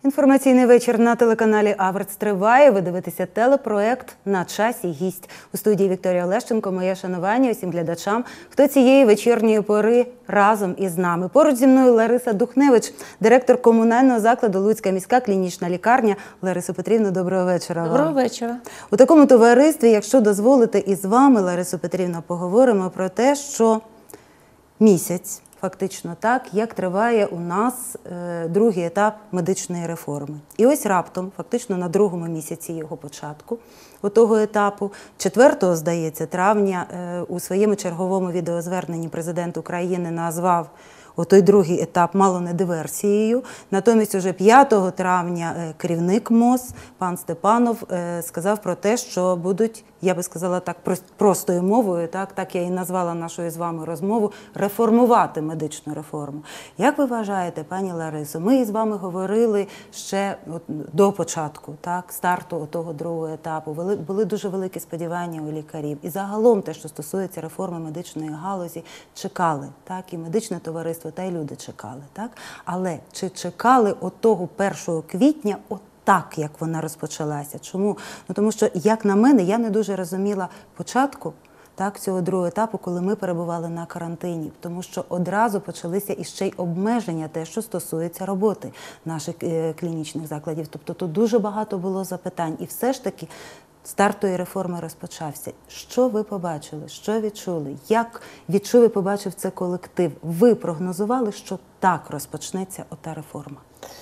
Інформаційний вечір на телеканалі Аверс триває. Ви дивитеся телепроект «На часі гість». У студії Вікторія Лещенко. Моє шанування усім глядачам, хто цієї вечірньої пори разом із нами. Поруч зі мною Лариса Духневич, директор комунального закладу Луцька міська клінічна лікарня. Ларисо Петрівно, доброго вечора вам. Доброго вечора. У такому товаристві, якщо дозволите, із вами, Ларисо Петрівно, поговоримо про те, що місяць, фактично так, як триває у нас другий етап медичної реформи. І ось раптом, фактично на другому місяці його початку, того етапу, 4, здається, травня, у своєму черговому відеозверненні президент України назвав той другий етап мало не диверсією. Натомість уже 5 травня керівник МОЗ, пан Степанов, сказав про те, що будуть, я би сказала так простою мовою, так я і назвала нашу з вами розмову, реформувати медичну реформу. Як ви вважаєте, пані Ларисо, ми з вами говорили ще до початку, старту того другого етапу, були дуже великі сподівання у лікарів. І загалом те, що стосується реформи медичної галузі, чекали, і медичне товариство, та й люди чекали, так? Але чи чекали того 1 квітня так, як вона розпочалася? Чому? Тому що, як на мене, я не дуже розуміла початку цього другого етапу, коли ми перебували на карантині. Тому що одразу почалися іще й обмеження, те, що стосується роботи наших клінічних закладів. Тобто тут дуже багато було запитань. І все ж таки старт тої реформи розпочався. Що ви побачили? Що відчули? Як відчув і побачив це колектив? Ви прогнозували, що так розпочнеться ота реформа?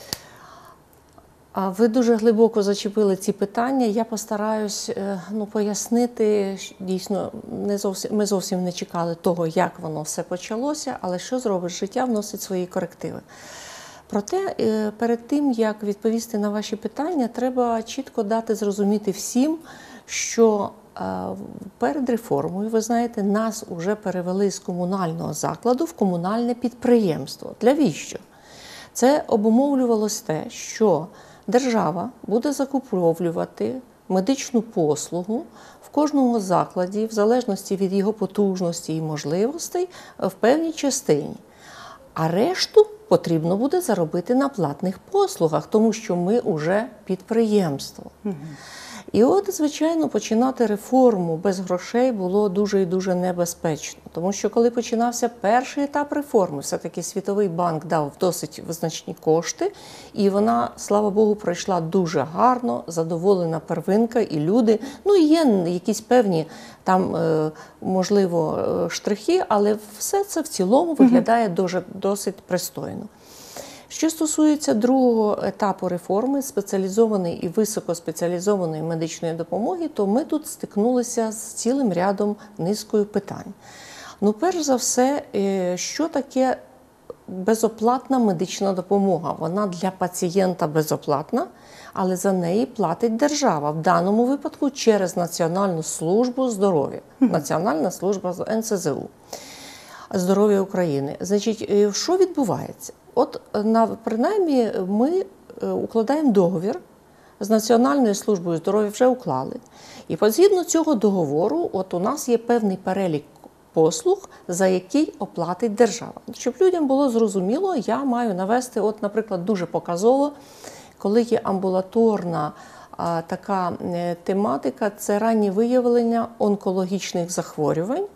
Ви дуже глибоко зачепили ці питання. Я постараюсь пояснити. Дійсно, ми зовсім не чекали того, як воно все почалося, але що зробить життя, вносить свої корективи. Проте, перед тим, як відповісти на ваші питання, треба чітко дати зрозуміти всім, що перед реформою, ви знаєте, нас вже перевели з комунального закладу в комунальне підприємство. Навіщо? Це обумовлювалось те, що держава буде закуповувати медичну послугу в кожному закладі, в залежності від його потужності і можливостей, в певній частині. А решту потрібно буде заробити на платних послугах, тому що ми вже підприємство. І звичайно, починати реформу без грошей було дуже і дуже небезпечно. Тому що коли починався перший етап реформи, все-таки Світовий банк дав досить визначні кошти, і вона, слава Богу, пройшла дуже гарно, задоволена первинка і люди. І є якісь певні там, можливо, штрихи, але все це в цілому виглядає досить пристойно. Що стосується другого етапу реформи, спеціалізованої і високоспеціалізованої медичної допомоги, то ми тут стикнулися з цілим рядом низкою питань. Перш за все, що таке безоплатна медична допомога? Вона для пацієнта безоплатна, але за неї платить держава, в даному випадку через Національну службу здоров'я, Національна служба НСЗУ здоров'я України. Значить, що відбувається? Принаймні, ми укладаємо договір з Національною службою здоров'я, вже уклали. І згідно цього договору, у нас є певний перелік послуг, за який оплатить держава. Щоб людям було зрозуміло, я маю навести, наприклад, дуже показово, коли є амбулаторна така тематика, це раннє виявлення онкологічних захворювань.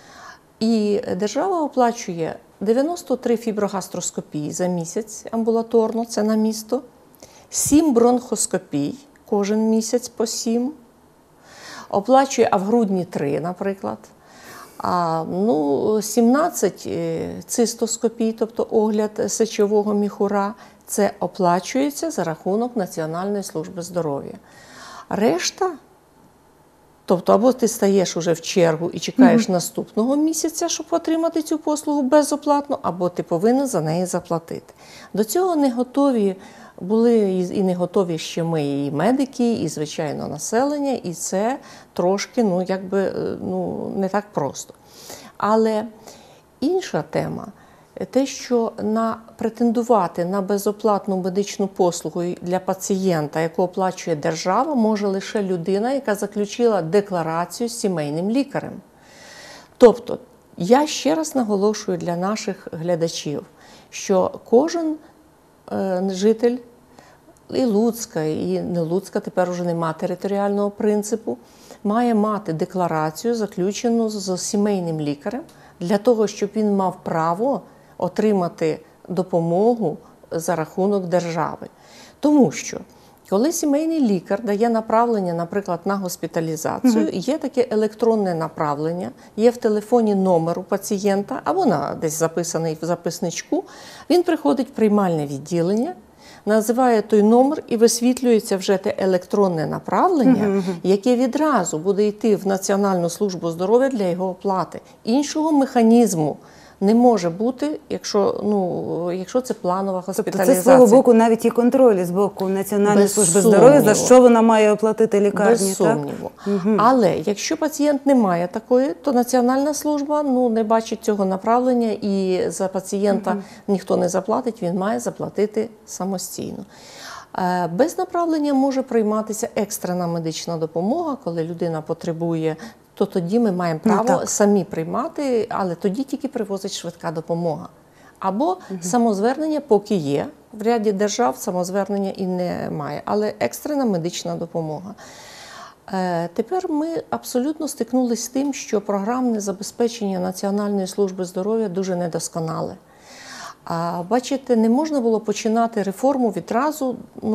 І держава оплачує 93 фіброгастроскопії за місяць амбулаторно, це на місто, 7 бронхоскопій кожен місяць по 7, оплачує, а в грудні 3, наприклад, 17 цистоскопій, тобто огляд сечового міхура, це оплачується за рахунок Національної служби здоров'я. Решта, тобто або ти стаєш уже в чергу і чекаєш наступного місяця, щоб отримати цю послугу безоплатно, або ти повинен за неї заплатити. До цього не готові були і не готові ще ми, і медики, і, звичайно, населення, і це трошки, не так просто. Але інша тема – те, що претендувати на безоплатну медичну послугу для пацієнта, яку оплачує держава, може лише людина, яка заключила декларацію з сімейним лікарем. Тобто, я ще раз наголошую для наших глядачів, що кожен житель і Луцька, і не Луцька, тепер уже нема територіального принципу, має мати декларацію, заключену з сімейним лікарем, для того, щоб він мав право отримати допомогу за рахунок держави. Тому що, коли сімейний лікар дає направлення, наприклад, на госпіталізацію, є таке електронне направлення, є в телефоні номер у пацієнта, або десь записаний в записничку, він приходить в приймальне відділення, називає той номер і висвітлюється вже те електронне направлення, яке відразу буде йти в Національну службу здоров'я для його оплати. Іншого механізму не може бути, якщо це планова госпіталізація. Тобто це, з свого боку, навіть і контроль з боку Національної служби здоров'я, за що вона має оплатити лікарні. Без сумніву. Але якщо пацієнт не має такої, то Національна служба не бачить цього направлення і за пацієнта ніхто не заплатить, він має заплатити самостійно. Без направлення може прийматися екстрена медична допомога, коли людина потребує, то тоді ми маємо право самі приймати, але тоді тільки привозить швидка допомога. Або самозвернення поки є, в ряді держав самозвернення і немає, але екстрена медична допомога. Тепер ми абсолютно стикнулися з тим, що програмне забезпечення Національної служби здоров'я дуже недосконале. Бачите, не можна було починати реформу відразу,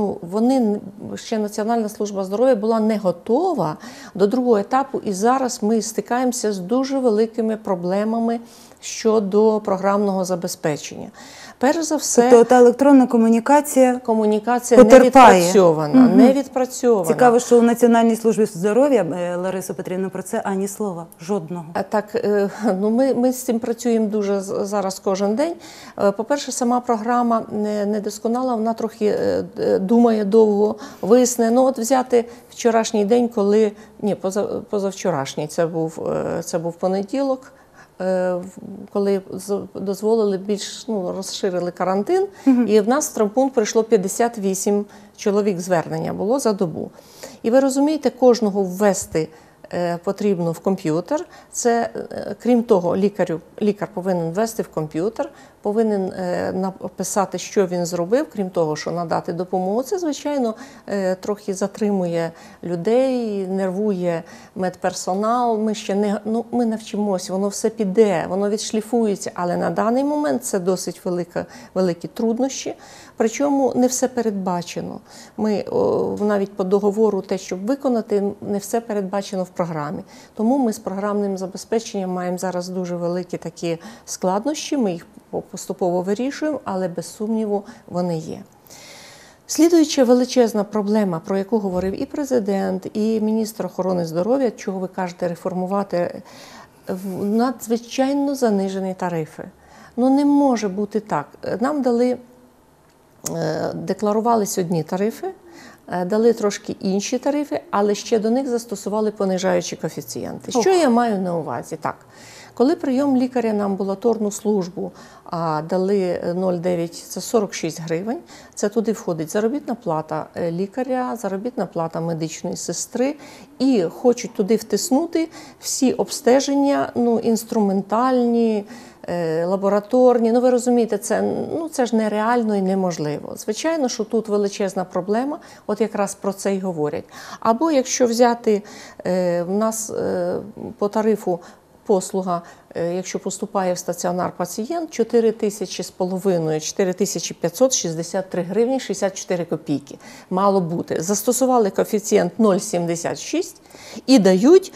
ще Національна служба здоров'я була не готова до другого етапу, і зараз ми стикаємося з дуже великими проблемами щодо програмного забезпечення. Перш за все, тобто та електронна комунікація потерпає. не відпрацьована. Цікаво, що у Національній службі здоров'я, Ларисо Петрівно, про це ані слова, жодного. Так, ми з цим працюємо дуже зараз кожен день. По-перше, сама програма недосконала, вона трохи думає довго, висне. От взяти вчорашній день, позавчорашній, це був понеділок, коли дозволили розширили карантин, і в нас в травмпункт прийшло 58 чоловік звернення було за добу. І ви розумієте, кожного ввести потрібно в комп'ютер. Це, крім того, лікар повинен ввести в комп'ютер, повинен написати, що він зробив, крім того, що надати допомогу. Це, звичайно, трохи затримує людей, нервує медперсонал. Ми ще ми навчимося, воно все піде, воно відшліфується, але на даний момент це досить великі труднощі. Причому не все передбачено. Ми навіть по договору те, щоб виконати, не все передбачено в програмі. Тому ми з програмним забезпеченням маємо зараз дуже великі такі складнощі, ми їх поступово вирішуємо, але без сумніву вони є. Слідуюча величезна проблема, про яку говорив і президент, і міністр охорони здоров'я, чого ви кажете реформувати, надзвичайно занижені тарифи. Не може бути так. Нам декларувалися одні тарифи, дали трошки інші тарифи, але ще до них застосували понижаючі коефіцієнти. Що я маю на увазі? Так, коли прийом лікаря на амбулаторну службу дали 0,9, це 46 гривень, це туди входить заробітна плата лікаря, заробітна плата медичної сестри, і хочуть туди втиснути всі обстеження, інструментальні, лабораторні. Ви розумієте, це ж нереально і неможливо. Звичайно, що тут величезна проблема, от якраз про це й говорять. Або якщо взяти в нас по тарифу послуга, якщо поступає в стаціонар пацієнт, 4563 гривні 64 копійки мало бути. Застосували коефіцієнт 0,76 і дають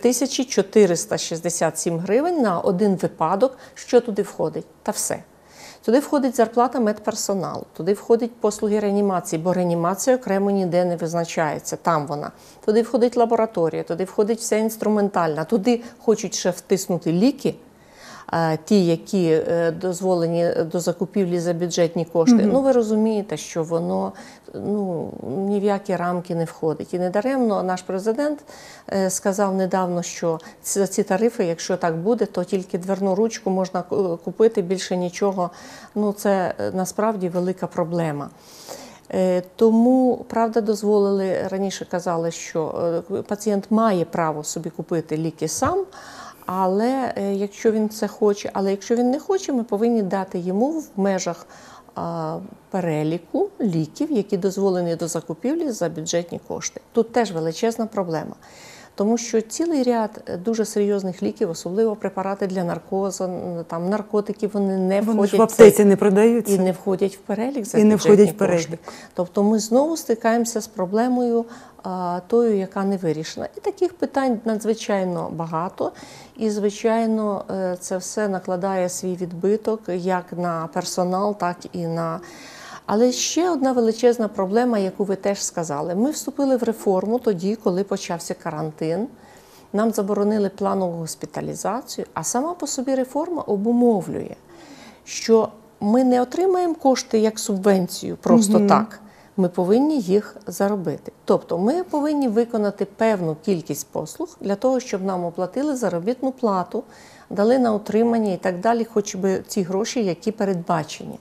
3467 гривень на один випадок. Що туди входить? Та все. Туди входить зарплата медперсоналу, туди входять послуги реанімації, бо реанімація окремо ніде не визначається, там вона. Туди входить лабораторія, туди входить вся інструментальна, туди хочуть ще втиснути ліки, ті, які дозволені до закупівлі за бюджетні кошти. Ви розумієте, що воно ні в які рамки не входить. І недаремно наш президент сказав недавно, що за ці тарифи, якщо так буде, то тільки дверну ручку можна купити, більше нічого. Це насправді велика проблема. Тому, правда, дозволили, раніше казали, що пацієнт має право собі купити ліки сам, але якщо він це хоче, але якщо він не хоче, ми повинні дати йому в межах переліку ліків, які дозволені до закупівлі за бюджетні кошти. Тут теж величезна проблема. Тому що цілий ряд дуже серйозних ліків, особливо препарати для наркозу, там наркотики, вони не Вони входять ж в аптеці не продаються. і не входять в перелік за І не бюджетні входять в перелік. кошти. Тобто ми знову стикаємося з проблемою тою, яка не вирішена. І таких питань надзвичайно багато. І, звичайно, це все накладає свій відбиток як на персонал, так і на... Але ще одна величезна проблема, яку ви теж сказали. Ми вступили в реформу тоді, коли почався карантин. Нам заборонили планову госпіталізацію, а сама по собі реформа обумовлює, що ми не отримаємо кошти як субвенцію просто так. Ми повинні їх заробити. Тобто ми повинні виконати певну кількість послуг для того, щоб нам оплатили заробітну плату, дали на утримання і так далі, хоч би ті гроші, які передбачені.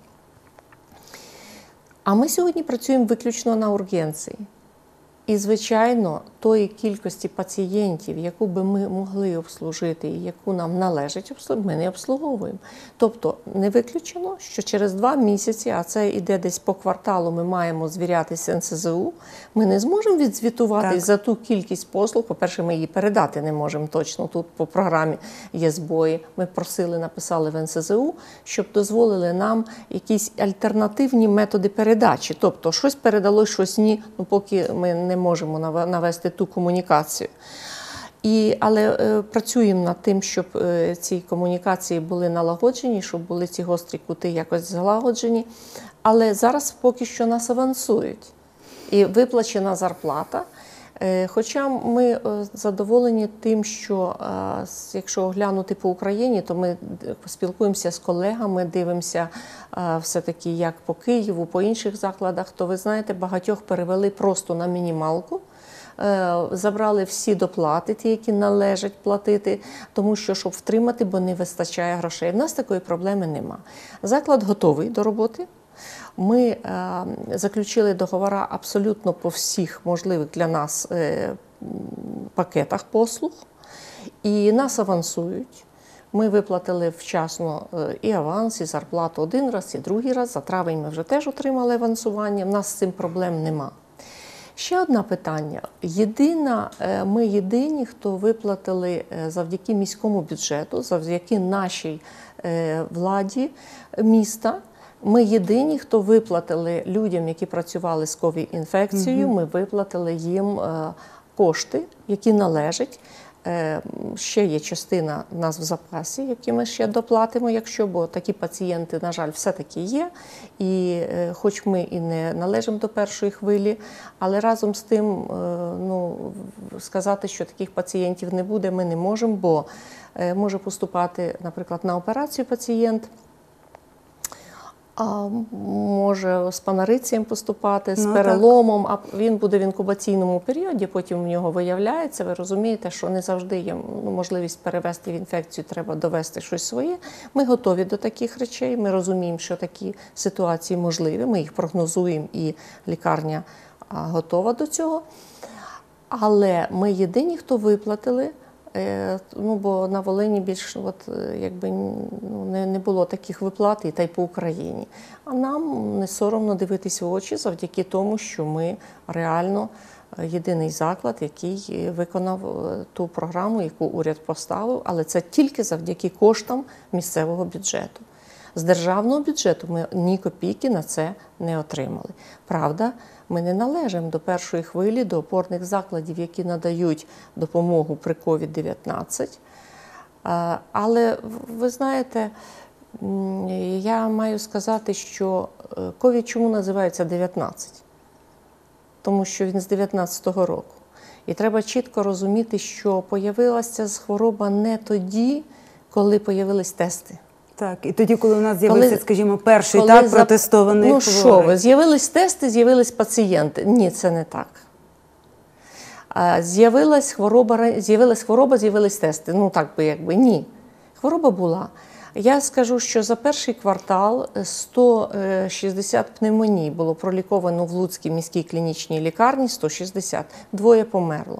А ми сьогодні працюємо виключно на ургенції. І, звичайно, тої кількості пацієнтів, яку би ми могли обслужити і яку нам належить обслуговувати, ми не обслуговуємо. Тобто не виключено, що через 2 місяці, а це йде десь по кварталу, ми маємо звірятися НСЗУ, ми не зможемо відзвітувати за ту кількість послуг. По-перше, ми її передати не можемо точно. Тут по програмі є збої. Ми просили, написали в НСЗУ, щоб дозволили нам якісь альтернативні методи передачі. Тобто щось передалось, щось ні, ну поки ми не можемо навести ту комунікацію. Але працюємо над тим, щоб ці комунікації були налагоджені, щоб були ці гострі кути якось злагоджені. Але зараз поки що нас авансують. І виплачена зарплата. Хоча ми задоволені тим, що якщо оглянути по Україні, то ми спілкуємося з колегами, дивимося все-таки як по Києву, по інших закладах, то ви знаєте, багатьох перевели просто на мінімалку, забрали всі доплати, ті, які належать платити, тому що, щоб втримати, бо не вистачає грошей. В нас такої проблеми нема. Заклад готовий до роботи. Ми заключили договори абсолютно по всіх можливих для нас пакетах послуг, і нас авансують. Ми виплатили вчасно і аванс, і зарплату один раз, і другий раз. За травень ми вже теж отримали авансування, в нас з цим проблем нема. Ще одне питання. Ми єдині, хто виплатили завдяки міському бюджету, завдяки нашій владі міста. Ми єдині, хто виплатили людям, які працювали з ковід-інфекцією, ми виплатили їм кошти, які належать. Ще є частина в нас в запасі, які ми ще доплатимо, бо такі пацієнти, на жаль, все-таки є. І хоч ми і не належимо до першої хвилі, але разом з тим сказати, що таких пацієнтів не буде, ми не можемо, бо може поступати, наприклад, на операцію пацієнт, а може з панарицієм поступати, з переломом, а він буде в інкубаційному періоді, потім в нього виявляється. Ви розумієте, що не завжди є можливість перевести в інфекцію, треба довести щось своє. Ми готові до таких речей, ми розуміємо, що такі ситуації можливі, ми їх прогнозуємо і лікарня готова до цього. Але ми єдині, хто виплатили, бо на Волині більш не було таких виплат, і та й по Україні. А нам не соромно дивитися в очі завдяки тому, що ми реально єдиний заклад, який виконав ту програму, яку уряд поставив, але це тільки завдяки коштам місцевого бюджету. З державного бюджету ми ні копійки на це не отримали. Правда, ми не належимо до першої хвилі, до опорних закладів, які надають допомогу при COVID-19. Але, ви знаєте, я маю сказати, що COVID чому називається 19? Тому що він з 19-го року. І треба чітко розуміти, що появилася хвороба не тоді, коли появились тести. Так, і тоді, коли у нас з'явився, скажімо, перший протестований хворий. Ну що ви, з'явились тести, з'явились пацієнти. Ні, це не так. З'явилась хвороба, з'явились тести. Ну так би, ні. Хвороба була. Я скажу, що за перший квартал 160 пневмоній було проліковано в Луцькій міській клінічній лікарні, 160. 2 померло.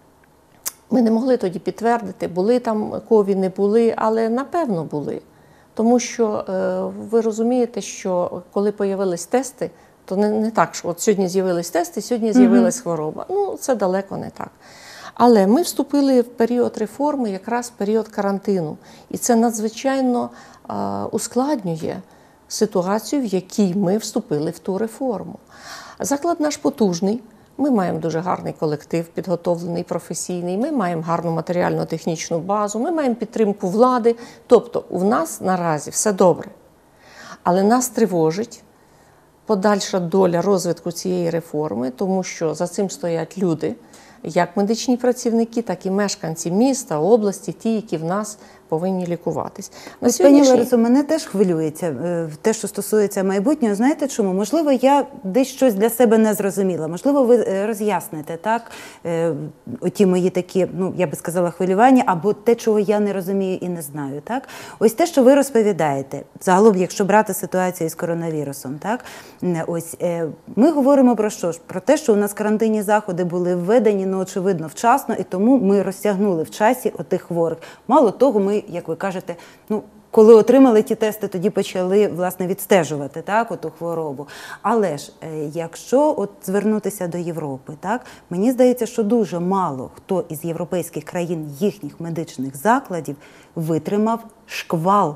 Ми не могли тоді підтвердити, були там кові, не були, але напевно були. Тому що ви розумієте, що коли з'явились тести, то не так, що от сьогодні з'явились тести, сьогодні з'явилась хвороба. Ну, це далеко не так. Але ми вступили в період реформи, якраз в період карантину. І це надзвичайно ускладнює ситуацію, в якій ми вступили в ту реформу. Заклад наш потужний, ми маємо дуже гарний колектив, підготовлений, професійний, ми маємо гарну матеріально-технічну базу, ми маємо підтримку влади. Тобто у нас наразі все добре. Але нас тривожить подальша доля розвитку цієї реформи, тому що за цим стоять люди, як медичні працівники, так і мешканці міста, області, ті, які в нас повинні лікуватись. Пані Ларисо, мене теж хвилюється те, що стосується майбутнього. Знаєте чому? Можливо, я десь щось для себе не зрозуміла. Можливо, ви роз'ясните, так, оті мої такі, ну, я би сказала, хвилювання, або те, чого я не розумію і не знаю, так? Ось те, що ви розповідаєте, загалом, якщо брати ситуацію з коронавірусом, так, ось, ми говоримо про що ж? Про те, що у нас карантинні заходи були введені, ну, очевидно, вчасно, і тому ми розтягнули в часі отих хворих. Мало того, ми, як ви кажете, ну, коли отримали ті тести, тоді почали, власне, відстежувати, так, оту хворобу. Але ж, якщо от звернутися до Європи, так, мені здається, що дуже мало хто із європейських країн, їхніх медичних закладів витримав шквал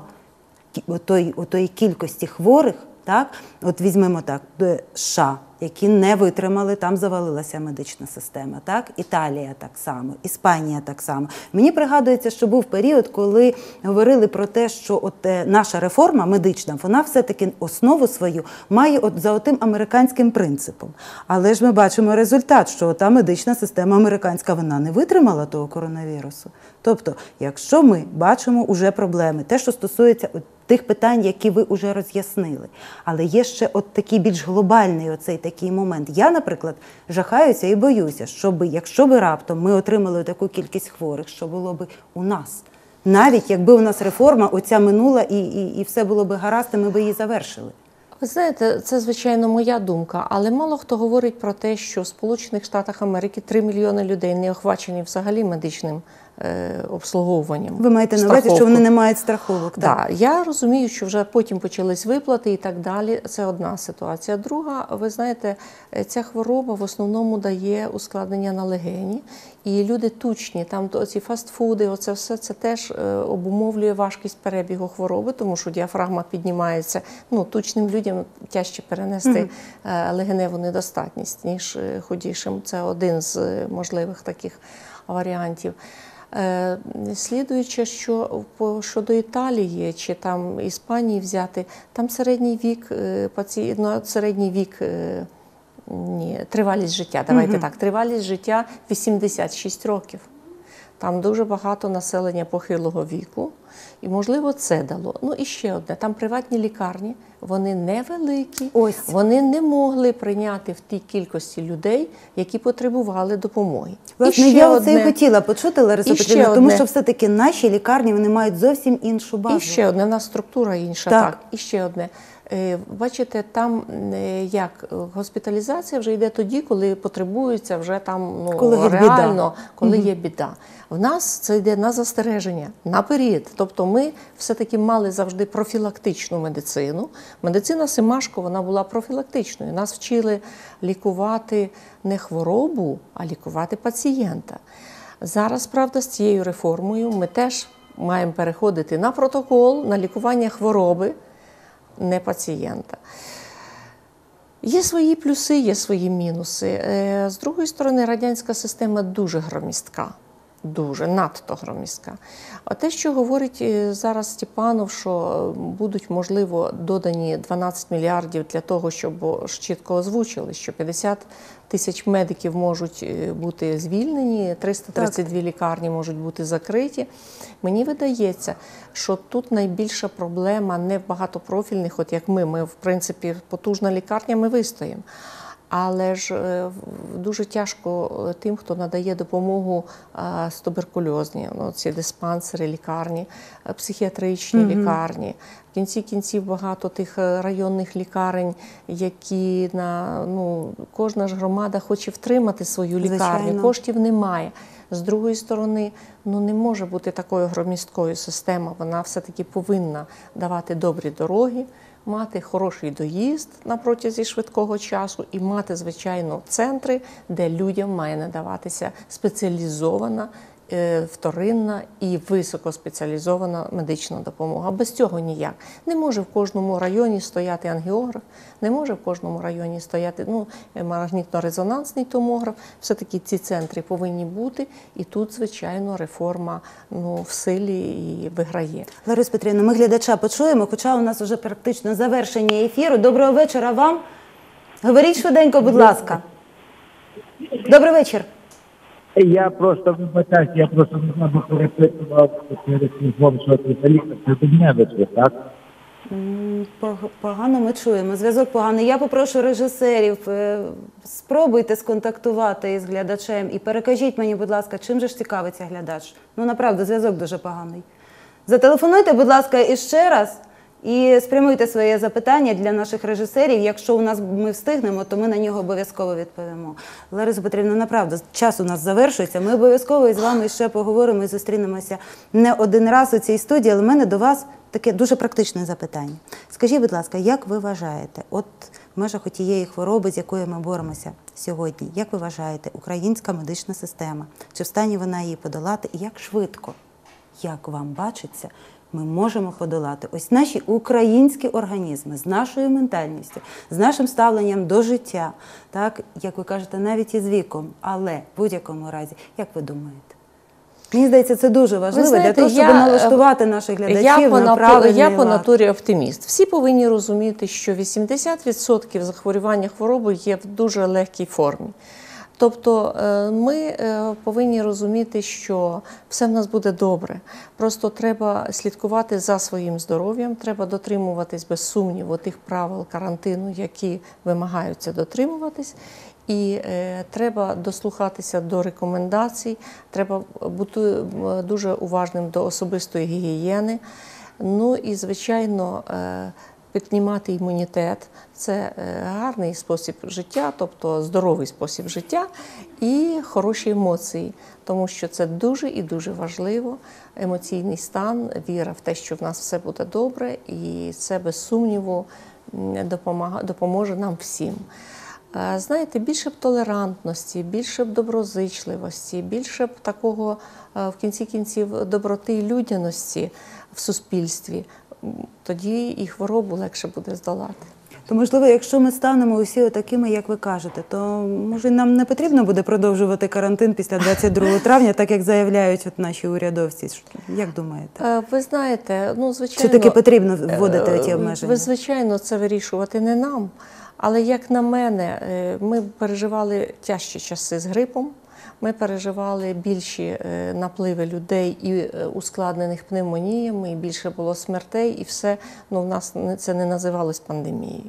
отої кількості хворих, так, от візьмемо так, США, які не витримали, там завалилася медична система, так? Італія так само, Іспанія так само. Мені пригадується, що був період, коли говорили про те, що от наша реформа медична, вона все-таки основу свою має от за отим американським принципом. Але ж ми бачимо результат, що та медична система американська, вона не витримала того коронавірусу. Тобто, якщо ми бачимо уже проблеми, те, що стосується тих питань, які ви вже роз'яснили. Але є ще от такий більш глобальний оцей такий момент. Я, наприклад, жахаюся і боюся, якщо би раптом ми отримали таку кількість хворих, що було б у нас. Навіть якби у нас реформа оця минула і все було б гаразд, і ми б її завершили. Ви знаєте, це, звичайно, моя думка, але мало хто говорить про те, що в Сполучених Штатах Америки 3 мільйони людей не охвачені взагалі медичним обслуговуванням. Ви маєте на увазі, що вони не мають страховок, так? Так, я розумію, що вже потім почались виплати і так далі. Це одна ситуація. Друга, ви знаєте, ця хвороба в основному дає ускладнення на легені. І люди тучні, там ці фастфуди, оце все це теж обумовлює важкість перебігу хвороби, тому що діафрагма піднімається. Ну, тучним людям тяжче перенести легеневу недостатність, ніж худішим. Це один з можливих таких варіантів. Слідуючи, що щодо Італії чи там Іспанії взяти, там середній вік, тривалість життя, давайте так, тривалість життя 86 років. Там дуже багато населення похилого віку, і, можливо, це дало. Ну, і ще одне, там приватні лікарні, вони невеликі, вони не могли прийняти в тій кількості людей, які потребували допомоги. Власне, я оце і хотіла почути, Лариса Петрівна, тому що все-таки наші лікарні, вони мають зовсім іншу базу. І ще одне, у нас структура інша, так. І ще одне. Бачите, там як госпіталізація вже йде тоді, коли потребується вже там, ну, коли реально, коли є біда. В нас це йде на застереження, наперед. Тобто ми все-таки мали завжди профілактичну медицину. Медицина Семашко, вона була профілактичною. Нас вчили лікувати не хворобу, а лікувати пацієнта. Зараз, правда, з цією реформою ми теж маємо переходити на протокол, на лікування хвороби, не пацієнта. Є свої плюси, є свої мінуси. З другої сторони, радянська система дуже громістка. Дуже, надто громістка. А те, що говорить зараз Степанов, що будуть, можливо, додані 12 мільярдів для того, щоб чітко озвучили, що 50 тисяч медиків можуть бути звільнені, 332 лікарні можуть бути закриті. Мені видається, що тут найбільша проблема не в багатопрофільних, от як ми, в принципі, потужна лікарня, ми вистоїмо. Але ж дуже тяжко тим, хто надає допомогу з туберкульозні, ну, ці диспансери, лікарні, психіатричні лікарні. В кінці кінців багато тих районних лікарень, які кожна ж громада хоче втримати свою лікарню, Звичайно. коштів немає. З другої сторони, не може бути такою громісткою система, вона все-таки повинна давати добрі дороги, мати хороший доїзд на протязі швидкого часу і мати, звичайно, центри, де людям має надаватися спеціалізована, вторинна і високоспеціалізована медична допомога. Без цього ніяк. Не може в кожному районі стояти ангіограф, не може в кожному районі стояти магнітно-резонансний томограф. Все-таки ці центри повинні бути, і тут, звичайно, реформа в силі і виграє. Лариса Петрівна, ми глядача почуємо, хоча у нас вже практично завершення ефіру. Доброго вечора вам. Говоріть швиденько, будь ласка. Добрий вечір. Я просто вибачаюсь, я просто не знаю, перепитував через телефон, що це лікар, це Дубневича, так? Погано ми чуємо, зв'язок поганий. Я попрошу режисерів, спробуйте сконтактувати із глядачем і перекажіть мені, будь ласка, чим же ж цікавиться глядач. Направду, зв'язок дуже поганий. Зателефонуйте, будь ласка, іще раз і спрямуйте своє запитання для наших режисерів. Якщо ми встигнемо, то ми на нього обов'язково відповімо. Лариса Петрівна, направду, час у нас завершується. Ми обов'язково із вами ще поговоримо і зустрінемося не один раз у цій студії, але в мене до вас таке дуже практичне запитання. Скажіть, будь ласка, як ви вважаєте, от в межах тієї хвороби, з якою ми боремося сьогодні, як ви вважаєте, українська медична система, чи в стані вона її подолати, і як швидко, як вам бачиться, ми можемо подолати ось наші українські організми з нашою ментальністю, з нашим ставленням до життя, так, як ви кажете, навіть із віком, але в будь-якому разі, як ви думаєте? Мені здається, це дуже важливо для того, щоб налаштувати наших глядачів на правильний Я по лад. натурі оптиміст. Всі повинні розуміти, що 80% захворювання хворобою є в дуже легкій формі. Тобто ми повинні розуміти, що все в нас буде добре. Просто треба слідкувати за своїм здоров'ям, треба дотримуватись без сумніву тих правил карантину, які вимагаються дотримуватись. І треба дослухатися до рекомендацій, треба бути дуже уважним до особистої гігієни. Ну і, звичайно, піднімати імунітет – це гарний спосіб життя, тобто здоровий спосіб життя і хороші емоції, тому що це дуже і дуже важливо, емоційний стан, віра в те, що в нас все буде добре, і це, без сумніву, допоможе нам всім. Знаєте, більше б толерантності, більше б доброзичливості, більше б такого, в кінці кінців, доброти і людяності в суспільстві, тоді і хворобу легше буде здолати. То, можливо, якщо ми станемо усі такими, як ви кажете, то, може, нам не потрібно буде продовжувати карантин після 22 травня, так як заявляють наші урядовці. Як думаєте? Ви знаєте, звичайно... Чи таки потрібно вводити ті обмеження? Звичайно, це вирішувати не нам. Але, як на мене, ми переживали тяжчі часи з грипом, ми переживали більші напливи людей і ускладнених пневмоніями, і більше було смертей, і все, в нас це не називалось пандемією.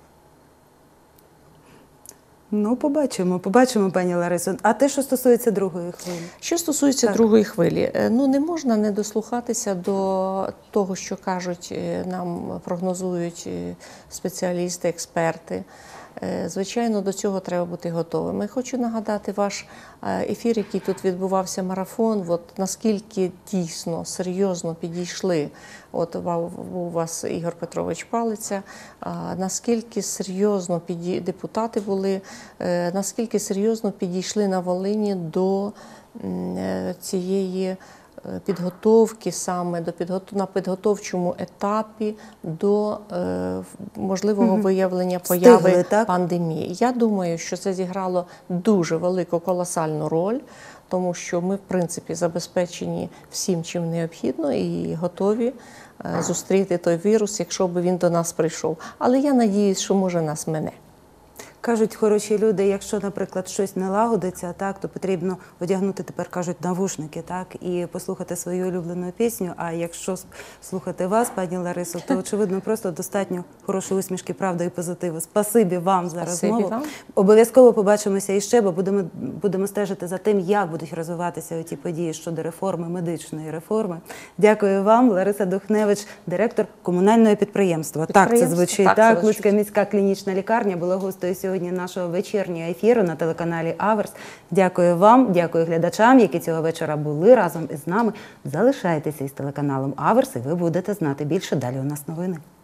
Побачимо, пані Ларисо. А те, що стосується другої хвилі? Що стосується другої хвилі, не можна не дослухатися до того, що кажуть, нам прогнозують спеціалісти, експерти. Звичайно, до цього треба бути готовими. Я хочу нагадати ваш ефір, який тут відбувався, марафон, наскільки дійсно, серйозно підійшли, був у вас Ігор Петрович Палиця, наскільки серйозно депутати були, наскільки серйозно підійшли на Волині до цієї підготовки саме на підготовчому етапі до можливого виявлення появи пандемії. Я думаю, що це зіграло дуже велику, колосальну роль, тому що ми, в принципі, забезпечені всім, чим необхідно, і готові зустріти той вірус, якщо б він до нас прийшов. Але я надіюсь, що, може, нас мине. Кажуть хороші люди, якщо, наприклад, щось не лагодиться, так, то потрібно одягнути, тепер кажуть, навушники, так, і послухати свою улюблену пісню. А якщо слухати вас, пані Ларисо, то, очевидно, просто достатньо хорошої усмішки, правди і позитиву. Спасибі вам за Спасибі розмову. вам. Обов'язково побачимося іще, бо будемо стежити за тим, як будуть розвиватися ті події щодо реформи, медичної реформи. Дякую вам, Лариса Духневич, директор комунального підприємства. Так, це звучить. Так, Так, це Луцька міська клінічна лікарня була гостею сьогодні нашого вечірнього ефіру на телеканалі Аверс. Дякую вам, дякую глядачам, які цього вечора були разом із нами. Залишайтеся із телеканалом Аверс, і ви будете знати більше. Далі у нас новини.